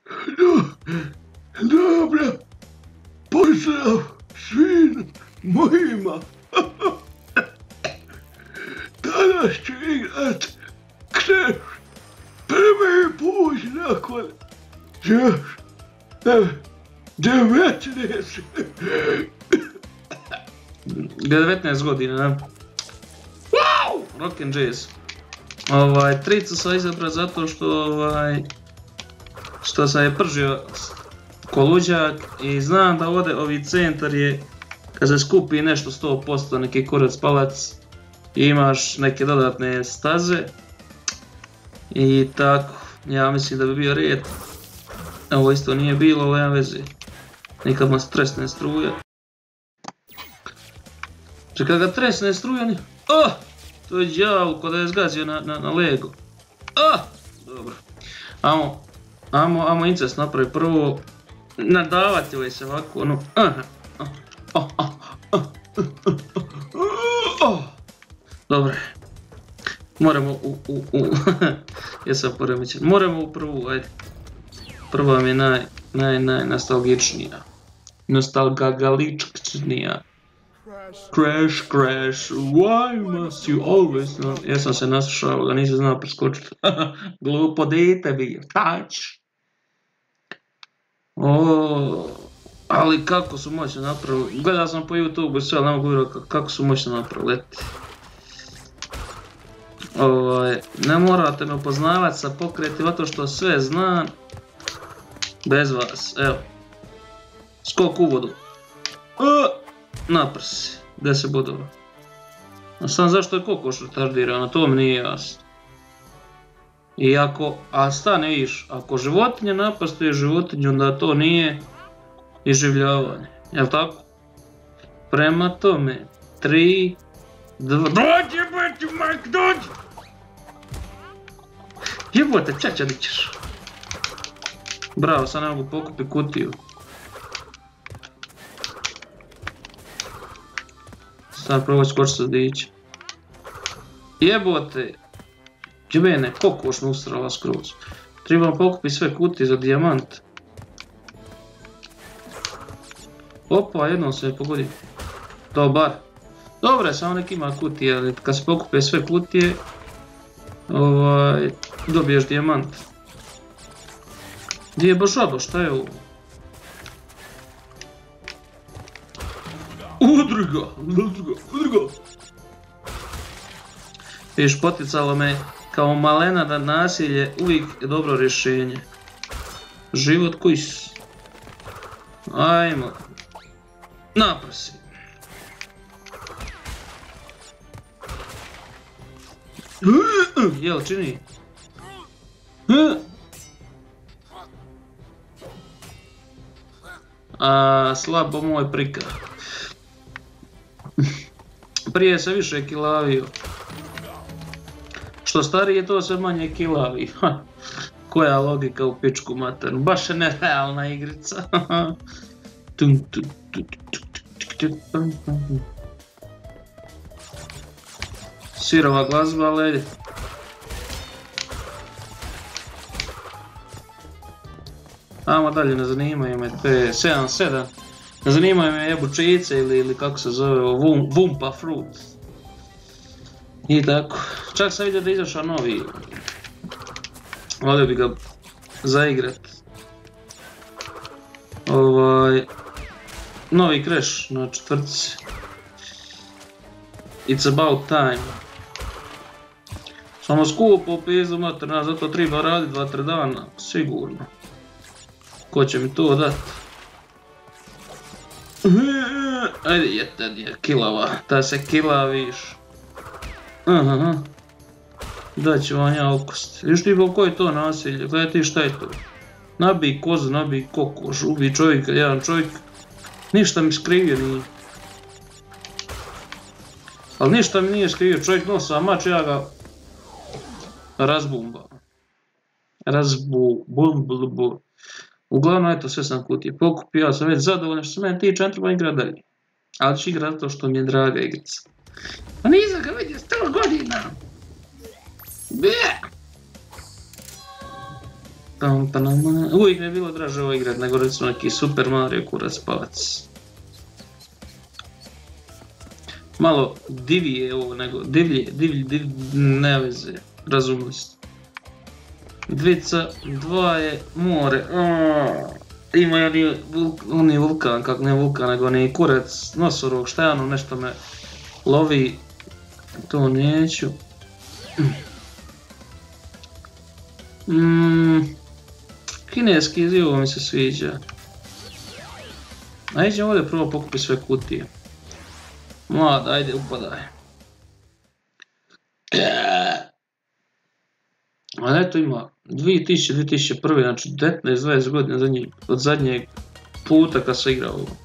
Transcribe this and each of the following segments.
Dobro, pozdrav svim mojima. Danas ću igrat Crash prvi put nakon 19 godina, ne? Wow! Rock and jazz. Tricu sam izabrao zato što sam je pržio ko luđak i znam da ovdje ovi centar je, kad se skupi nešto 100%, neki kurac palac, imaš neke dodatne staze i tako, ja mislim da bi bio red. Ovo isto nije bilo, ali nema veze. Nikad ma stresne struje. Čekaj, ga tresne struje ni... To je đavo ko da je zgazio na Lego. Dobro. Amo incest napravi prvo. Nadavati li se ovako, ono... Dobre. Moramo jesam poremećen. Moramo u prvu, ajde. Prva mi je najnostalgičnija. Nostalgaličnija. Crash, why must you always know... Ja sam se naslušao da nisam znao preskočiti. Glupo dete bio. Touch. Ali kako su moćno napravili. Gledao sam po YouTube sve, ali ne mogu vjerovati kako su moćno napravili. Ne morate me upoznavati sa pokreti, zato što sve znam. Bez vas, evo. Skok u vodu. Naprsi. 10 bodova. A sam zašto je kokoš retardirana, to mi nije jasno. I ako, a stane viš, ako životinja napaste životinju, onda to nije iživljavanje. Jel' tako? Prema tome, 3, 2... Dođi, bati, majk, dođi! Jebote, čača di ćeš. Bravo, sad ne mogu pokupiti kutiju. Sad probaj skočiti sa dića. Jebote! Jebene, kokoš me ustrala skroz. Trebam pokupiti sve kutije za dijamant. Opa, jednom se je pogodio. Dobar. Dobre, samo nek ima kutije, ali kad se pokupe sve kutije, dobiješ dijamant. Gdje je baš šta je ovo? Udruga! Viš, poticalo me kao malena da nasilje uvijek je dobro rješenje. Život koji si. Ajmo. Naprsi. Jel, čini? Slabo moj prika. Prije se više kilavio. Što starije to se manje kilavi. Koja logika u pičku maternu. Baš je nerealna igrica. Sirova glazba, ali... Amo dalje, ne zanimaju me te 7-7. Ne zanimaju me jebučice ili kako se zove, Wumpa Fruit. I tako. Čak sam vidio da je izašao novi. Volio bi ga zaigrat. Novi Crash na četvrtci. It's about time. Samo skupo pizdu materna, zato treba raditi 2-3 dana, sigurno. Ko će mi to dat? Ajde, jedan je kilava, ta se kilaviš. Daću vam ja okost. Viš ti po koje je to nasilje, gledaj ti šta je to. Nabij kozu, nabij kokoš, ubij čovjeka, jedan čovjek. Ništa mi skrivio nije. Ali ništa mi nije skrivio, čovjek nosa mač, ja ga razbumbam. Uglavnom, eto, sve sam kutije pokupio, ja sam već zadovoljan što se mene tiče, ne treba igrat dalje. Ali ću igrat zato što mi je draga igrica. Pa nisam ga vidio 100 godina! Uvijek mi je bilo draže ovo igrat nego recimo neki Super Mario kurac palac. Malo divije ovo nego, divlje, ne veze, razumili ste. Dvica, dva je more, ima je oni vulkan, kak ne vulkan, nego oni kurac, nosorog, šta je ono, nešto me lovi, to neću. Kineski zivo mi se sviđa. Ajde ćemo ovdje prvo pokupiti sve kutije. Mlad, ajde upadaj. A eto ima 2001. Znači 19-20 godina od zadnjeg puta kad se igra ovo.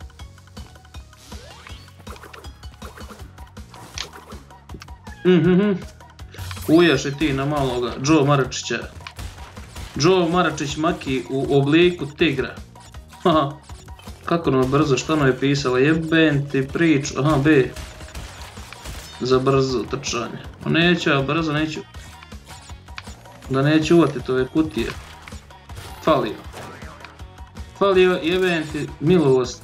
Ujaš i ti na maloga Joe Maračića. Joe Maračić Maki u obliku tigra. Haha. Kako ono brzo, što ono je pisalo? Jeben ti priču. Aha, B. Za brzo trčanje. Neću, ja brzo neću. Da neću uvatiti ove kutije. Falio, jeben ti milost.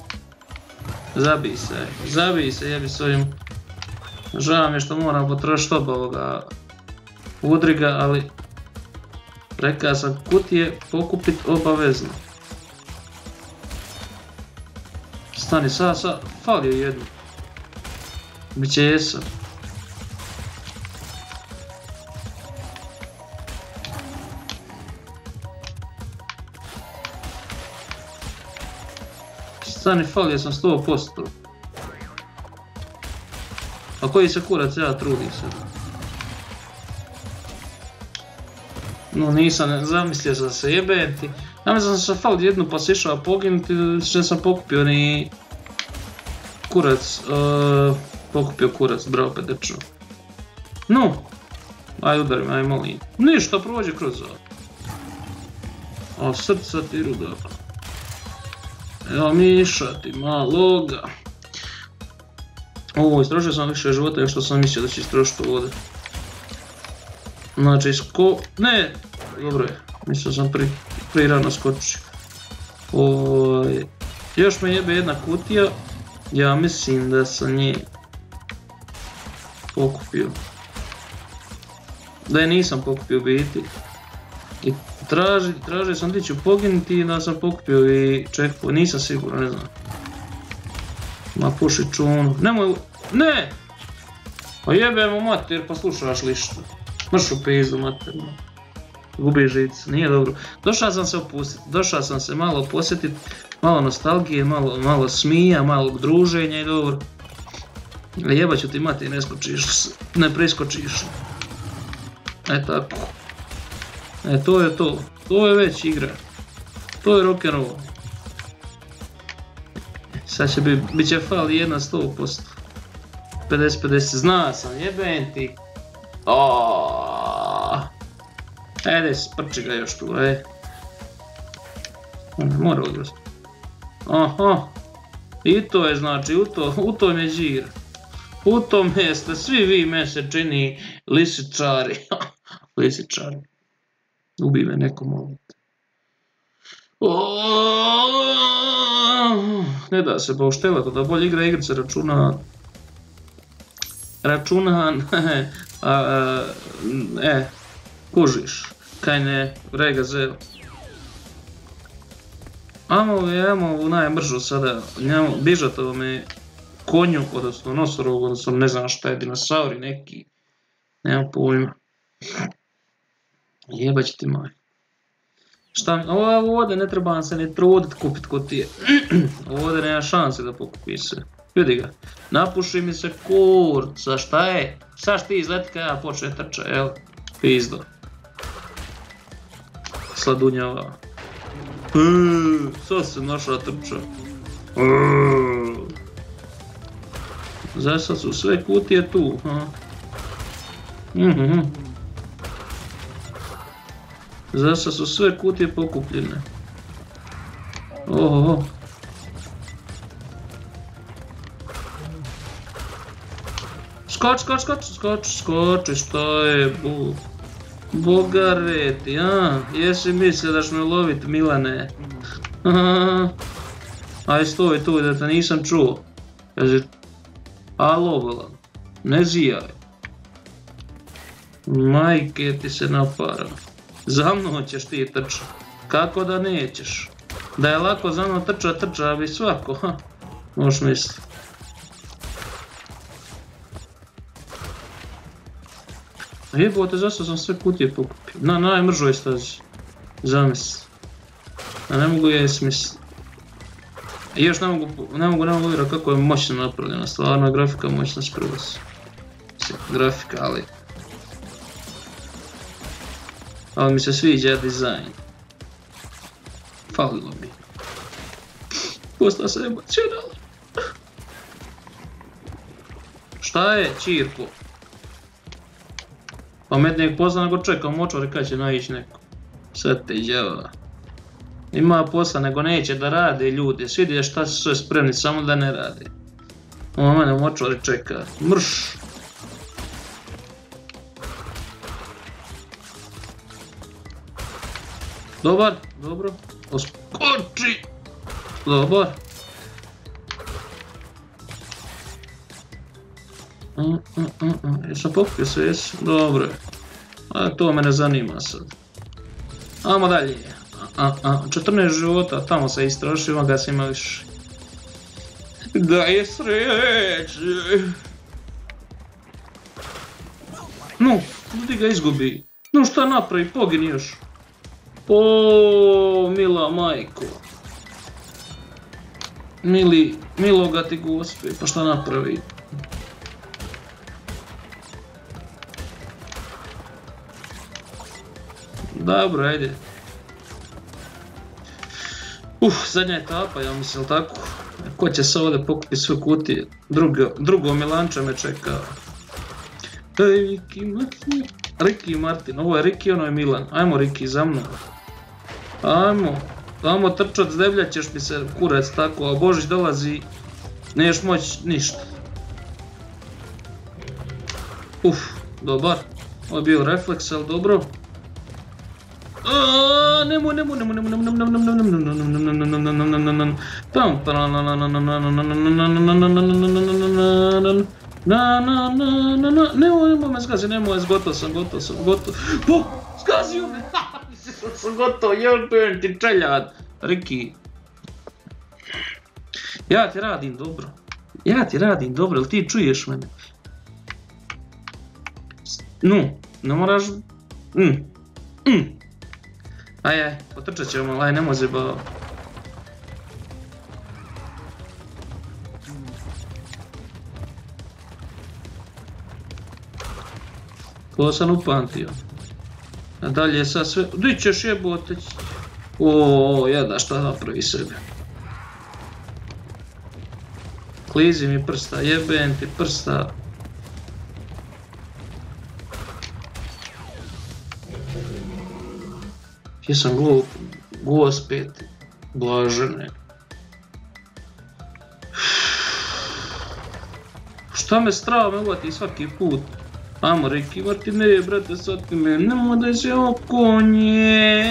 Zabij se, jebi s ovim. Žao mi je što moram potrošiti oba ovoga udriga, ali rekao sam kutije pokupit obavezno. Stani, falio jednu. Biće jesam. Stani, falio sam 100%. A koji se kurac, ja trudim se. No nisam, zamislio sam se jebeti. Ja mislim da sam falio jednu pa se išao poginuti, što sam pokupio ni kurac, pokupio kurac, bravo pedečo. No, aj udari me, aj molim. Ništa, prođe kroz ovo. A srca ti rudaka. Evo miša ti maloga. Ovo, istrošio sam više života nego što sam mislio da će istrošiti vode. Znači, ne, dobro je, mislio sam pri rano skočio. Još me jebe jedna kutija, ja mislim da sam nje pokupio. Da je nisam pokupio biti. I tražio sam gdje ću poginuti i da sam pokupio i čekao, nisam siguran, ne znam. Ma puši čunu, nemoj, ne! Pa jebemo mater, pa slušaš lišta. Mršu pizdu mater, gubi žicu, nije dobro. Došao sam se opustiti, došao sam se malo posjetiti, malo nostalgije, malo smija, malo druženja i dobro. Jeba ću ti mati, ne preskočiš. E tako. E to je to, to je već igra. To je rock'n'roll. Sad će bit će fali jedna 100%. 50-50, zna sam, jeben ti. Ajde, sprči ga još tu, Mora odvesti. Aha. I to je znači, u tom je žir. U tom jeste, svi vi me se čini lisičari. Lisičari. Ubi me neko molim. Ne da se bauštelati, da bolje igra igrice kužiš, kaj ne, rega zeo. Amo u najmržu sada, bižat ovome konju, odnosno nosorogu, odnosno ne znam šta je, dinosauri neki, nemam pojma. Jebać ti maj. Šta, ovdje ne treba se ni trudit kupit kutije. Ovdje nema šanse da pokupi se. Vidi ga. Napuši mi se kurca, šta je? Saš ti izleti kad ja počne trča, jel? Pizdo. Sladunjava. Sad se našla trča. Zasad su sve kutije tu. Zasad su sve kutije pokupljene. Oho. Skoči, šta je bu? Bogareti, a? Jesi mislio da ćeš me lovit, Milane? Aj, stoj tu da te nisam čuo. Kaže, alo, volam, ne zijaj. Majke ti se napara. Za mnom ćeš ti trčat. Kako da nećeš? Da je lako za mnom trča bi svako, ha? Možeš misliti. Jebote, zašto sam sve kutije pokupio? Na najmržoj stazi. Zamisli. A ne mogu je smisliti. I još ne mogu vjerati kako je moćno napravljena. Stvarno je grafika moćna skroz. Grafika, ali mi se sviđa dizajn. Falilo mi. Postao sam emocionalan. Šta je, Čirko? Pametnijeg posla nego čekam močvari kad će naići neko. Sad te djava. Ima posla nego neće da rade ljudi. Svidi šta su sve spremni, samo da ne rade. Ovo mene močvari čeka. Mrš! Dobar, dobro. Oskoči! Dobar. Jesam pokupio se, jesam? Dobro. A to me ne zanima sad. Ajmo dalje. 14 života, tamo se istrošio, ga se ima više. Da je sreće. No, ljudi ga izgubi. No šta napravi, pogini još. O, mila majko. Miloga ti gospe, pa šta napravi? Dobro, ajde. Zadnja etapa, ja mislim, tako? Ko će se ovdje pokupiti sve kutije? Drugo Milanča me čeka. Ricky Martin, ovo je Ricky, ono je Milan. Ajmo Ricky, za mnom. Ajmo trčat, zdevljat ćeš mi se kurac tako, a Božić dolazi, neš moć ništa. Dobar. Ovo je bio refleks, ali dobro. Nemoj. Nemoj me zgazi, nemoj, gotov sam. Zgazio me, sam gotov, jebem ti čeljad. Riki. Ja ti radim dobro, jel ti čuješ mene? Ne moraš... Aj, potrčat ćemo, aj, ne može ba... To sam upamtio. A dalje sad sve... Di ćeš jebote? Jada šta napravi sebe. Klizi mi prsta, jebem ti prsta. Jesam glup, gospeti, blažene. Šta me strava me uvati svaki put? Amo Riki, Martine, brate, sad ti me, nemoj da se okonje.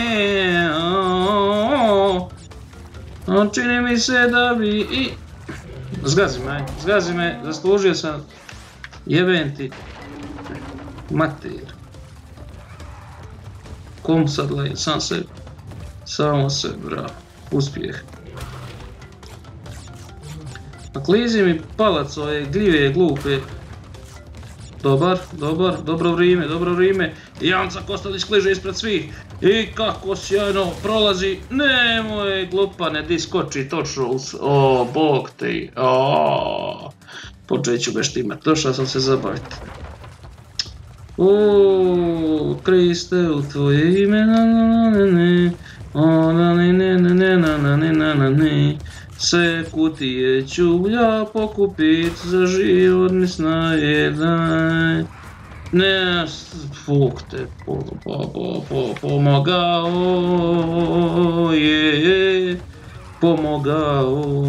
Čini mi se da bi i... Zgazi me, zaslužio sam. Jebem ti. Mater. Kom sad lej, sam sebi. Samo sebi, bravo. Uspjeh. A klizi mi palac ove gljive glupe. Dobro vrijeme. Janca Kostelić kliže ispred svih. I kako sjajno prolazi. Nemoj glupane, di skoči točno uz... Bog te. Počet ću ga štimat, došao sam se zabaviti. Kriste, u tvoje ime, sve kutije ću ja pokupit za životni snajedaj. Ne, Bog te pomogao je, pomogao.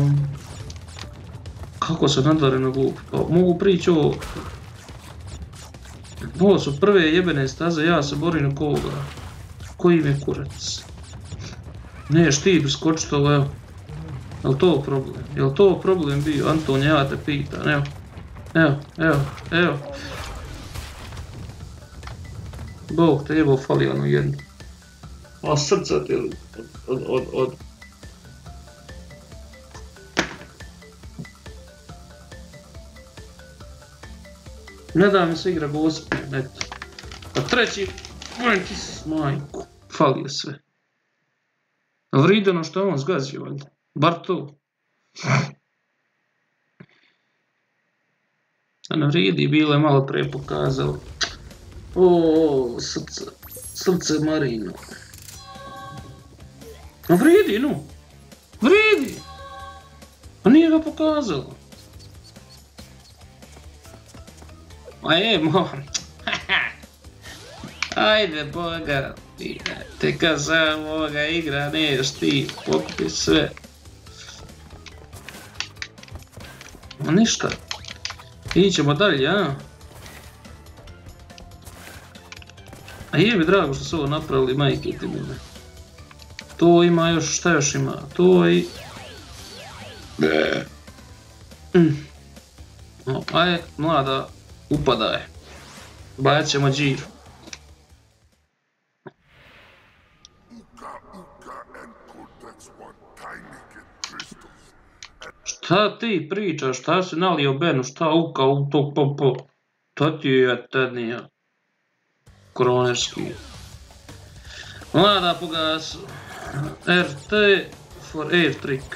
Kako se nadareno glup, pa mogu prići o... Ovo su prve jebene staze, ja se borim na koga. Koji mi je kurac? Neš ti skočit ovo, evo. Jel to problem? Jel to problem bio? Anton, ja te pitan, evo. Evo. Bog te jebo, fali ono jedno. A srca ti od... Ne da mi se igra gospi, eto. A treći, mojem ti se majku, falio sve. Vridi ono što je on zgazio, valjda. Bar to. A ne vridi, bilo je malo pre pokazalo. O, srce Marino. A vridi, no. Vridi. A nije ga pokazalo. A je, moram. Ajde, boga. Te kad sam ovoga igra, neš ti pokupi sve. A ništa. Ićemo dalje, a? A je mi drago što su ovo napravili, majke ti mene. To ima još, šta još ima? To i... Ajde, mlada, upadaj. Bajat ćemo džir. Šta ti pričaš, šta si nalio Benu, šta uka u to popo? To ti je tednija. Kronerski. Mlada pogasu. RT for air trick.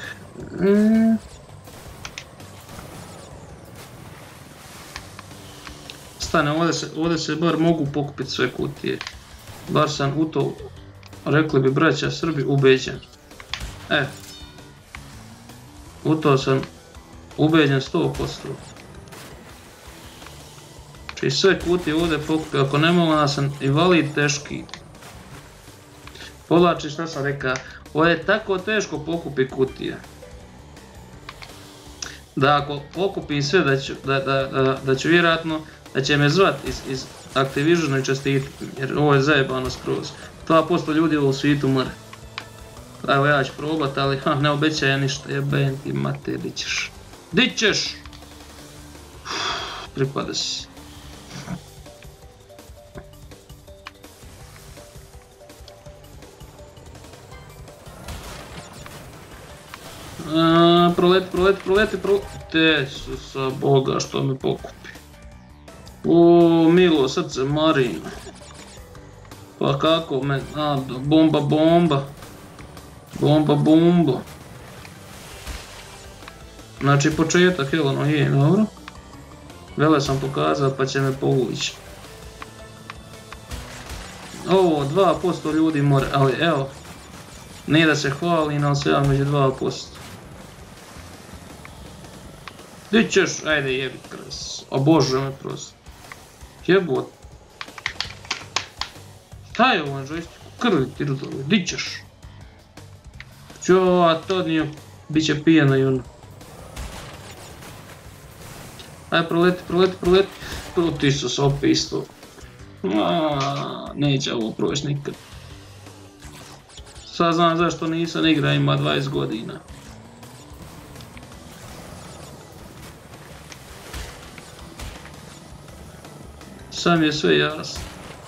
Stane, ovdje se bar mogu pokupiti sve kutije. Bar sam u to, rekli bi braća Srbi, ubeđen. U to sam ubeđen 100%. Znači sve kutije ovdje pokupio, ako ne mogu da sam invalid teški. Povlači šta sam rekao, ovdje je tako teško pokupi kutije. Da ako pokupim sve da ću vjerojatno, da će me zvat iz Activisiona i čestitati, jer ovo je zajebano skroz. 2% ljudi u svijetu mre. Evo ja ću probat, ali ne obećaj ja ništa, jebem ti mate, di ćeš? Di ćeš? Pripada si. Proleti. Tesusa Boga što me pokupi. O, milo srce Marino. Pa kako me, bomba. Bomba. Znači početak, jel ono je, dobro. Vele sam pokazao pa će me povući. Ovo, 2% ljudi more, ali evo. Nije da se hvali, ali se ja među 2%. Di ćeš, ajde jebi kras. A bože me prosto. Jebot. Šta je ovo na joystiku? Krvi ti rudovi, di ćeš? Čo, a to nije, bit će pijeno i ono. Ajde proleti. Ti su se opet isto. Neće ovo proći nikad. Sad znam zašto nisam igra, ima 20 godina. Sam je sve jasno.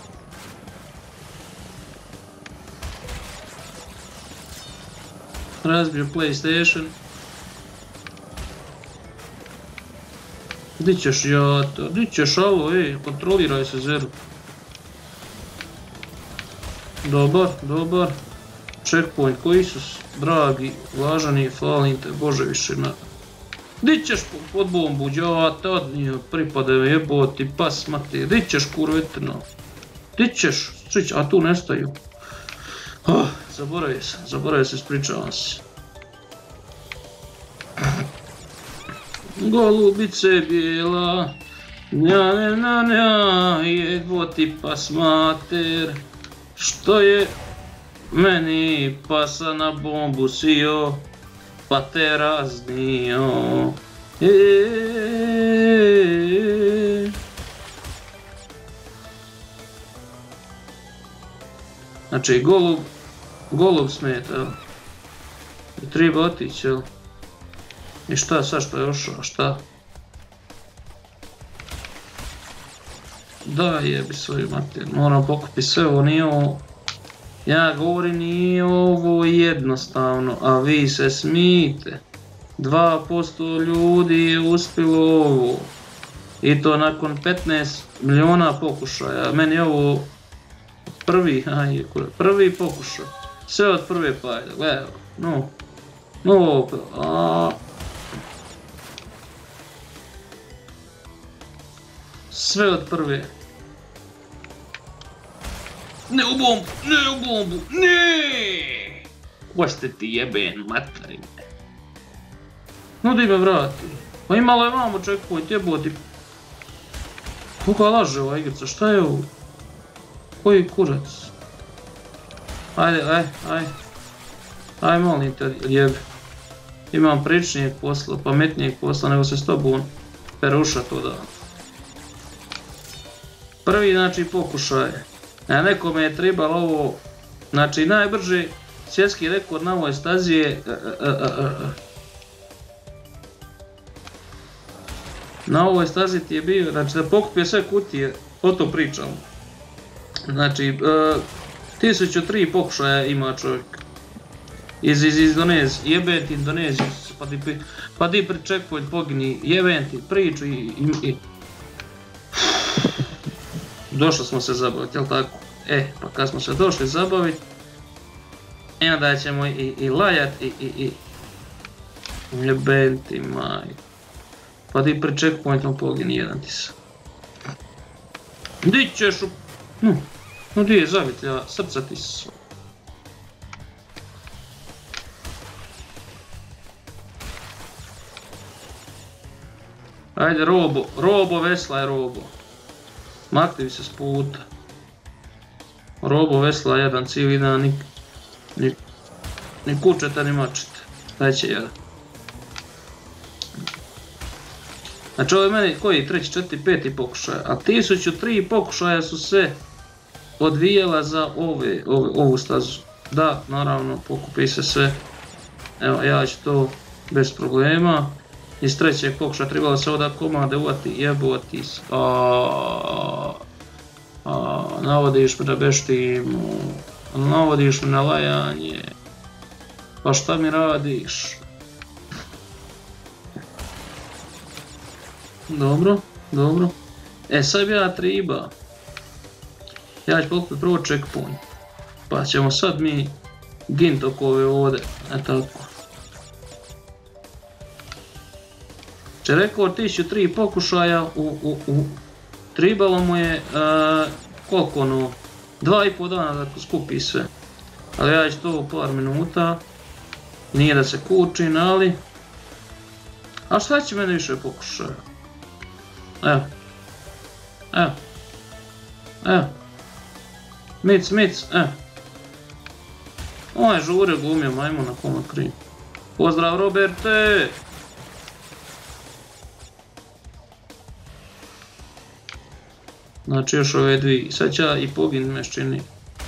Razbio PlayStation. Di ćeš jato, di ćeš ovo, kontroliraj se Zeru. Dobar. Checkpoint, ko Isus, dragi, važani, falim te, Bože više na... Di ćeš pod bombu, jato, odnije, pripade me jeboti, pas mati, di ćeš kurvetno. Di ćeš, a tu nestaju. Zaboravio se, ispričavam se. Golubice bijela, nja, jeboti pas mater, što je meni pasa na bombu sio, pa te raznio. Znači, golub smeta, jel? I treba otići, jel? I šta sad što je ošao, šta? Da jebi svoju mater, moram pokupiti sve ovo, nije ovo... Ja govorim, nije ovo jednostavno, a vi se smijete. 2% ljudi je uspjelo ovo. I to nakon 15 miliona pokušaja. Meni je ovo prvi pokušaj. Sve od prve pajde, gledaj, sve od prve. Ne u bombu, ne! Ko ti jeben materine? Nudi me vrati. Pa imalo je vamo checkpoint, jeboti. Koga laže ova igrica, šta je ovo? Koji kurac? Ajde. Aj molim te, jebi. Imam pričnijeg posla, pametnijeg posla, nego se s tobom peruša to da. Prvi, znači, pokušaj. Nekome je trebalo ovo, znači, najbrži svjetski rekord na ovoj stazi je... Na ovoj stazi ti je bio, znači da pokupio sve kutije, o to pričamo. Znači, 1003 pokušaja ima čovjek. Iz Indonezije, jebem ti Indoneziju, pa di pri checkpoint pogini, jebem ti priču i... Došli smo se zabaviti, jel tako? Pa kad smo se došli zabaviti, onda ćemo i lajat i... Jebem ti maj. Pa di pri checkpointom pogini jedan ti se. Di ćeš u... No di je zavitlja, srca ti se. Ajde robo veslaj robo. Makni se s puta. Robo vesla jedan cijeli dan, ni kučeta ni mačeta. Daj će jedan. Znači ovo je meni koji, 3, 4, 5 pokušaja, a 1003 pokušaja su se odvijala za ovu stazu. Da, naravno, pokupi se sve. Evo, ja ću to bez problema. Iz trećeg pokušaja trebalo se ovdje komande uvati, jeboti se. Navodiš me da beštimu, navodiš me na lajanje. Pa šta mi radiš? Dobro. Sad bi ja treba. Ja ću pokupiti prvo checkpoint. Pa ćemo sad mi gint oko ove ovdje. Tako. Če rekao 1003 pokušaja trebalo mu je koliko ono 2,5 dana da skupi sve. Ali ja ću to u par minuta. Nije da se kučim, ali... A šta će mene više pokušaja? Evo. Mic, evo. Ovo je žure glumio majmuna koma kriv. Pozdrav Roberte! Znači još ove dvije, sad ću ja i pogin meščini.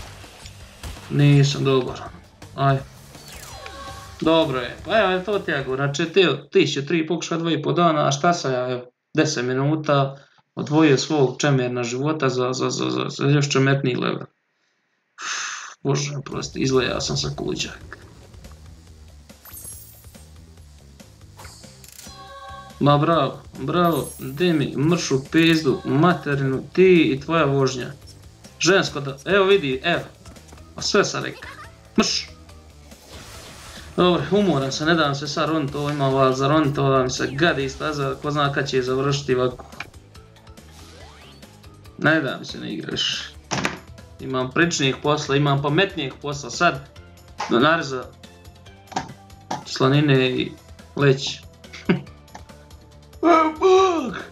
Nisam dobar. Aj. Dobro je, pa evo to ti ja govorim, znači 1003 pokušaja 2,5 dana, a šta sam ja 10 minuta odvojio svog čemerna života za još čemerni level. Bože, prosti, izlejao sam sa kuđak. Ma bravo, di mi mršu pizdu, materinu, ti i tvoja vožnja. Žensko da, evo vidi, evo. Sve sam rekao. Mrš! Dobro, umoram se, ne dam se sad roniti, ovo imam val za roniti, ovo da mi se gadi staza, ko zna kad će je završiti ovako. Ne dam se ne igraš. Imam pričnijeg posla, imam pametnijeg posla, sad do nareza slanine i leći. Bog!